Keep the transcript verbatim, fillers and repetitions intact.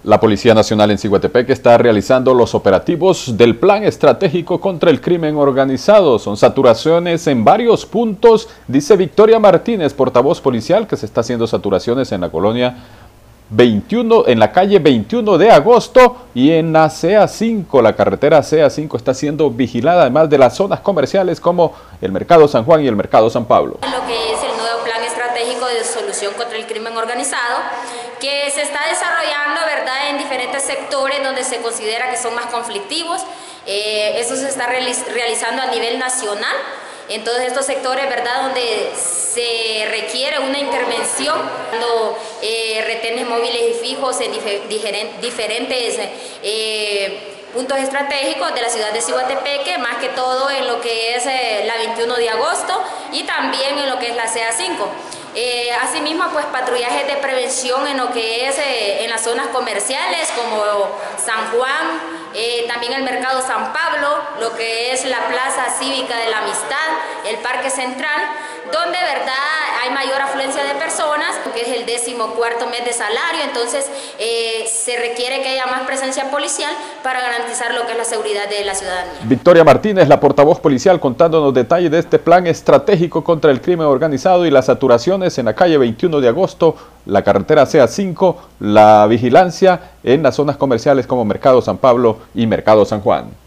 La Policía Nacional en Ciguatepec está realizando los operativos del Plan Estratégico contra el Crimen Organizado. Son saturaciones en varios puntos, dice Victoria Martínez, portavoz policial, que se está haciendo saturaciones en la colonia veintiuno, en la calle veintiuno de agosto y en la C A cinco. La carretera C A cinco está siendo vigilada, además de las zonas comerciales como el Mercado San Juan y el Mercado San Pablo. Lo que es el nuevo Plan Estratégico de Solución contra el Crimen Organizado, que se está desarrollando, ¿verdad?, en diferentes sectores donde se considera que son más conflictivos. Eh, eso se está realizando a nivel nacional, en todos estos sectores, ¿verdad?, donde se requiere una intervención, dando eh, retenes móviles y fijos en difer diferentes eh, puntos estratégicos de la ciudad de Ciguatepeque, más que todo en lo que es eh, la veintiuno de agosto y también en lo que es la C A cinco. Eh, asimismo, pues patrullajes de prevención en lo que es eh, en las zonas comerciales como San Juan, eh, también el Mercado San Pablo, lo que es la Plaza Cívica de la Amistad, el Parque Central, donde verdad hay mayor afluencia de personas, que es el décimo cuarto mes de salario, entonces eh, se requiere que haya más presencia policial para garantizar lo que es la seguridad de la ciudadanía. Victoria Martínez, la portavoz policial, contándonos detalles de este plan estratégico contra el crimen organizado y las saturaciones en la calle veintiuno de agosto, la carretera C A cinco, la vigilancia en las zonas comerciales como Mercado San Pablo y Mercado San Juan.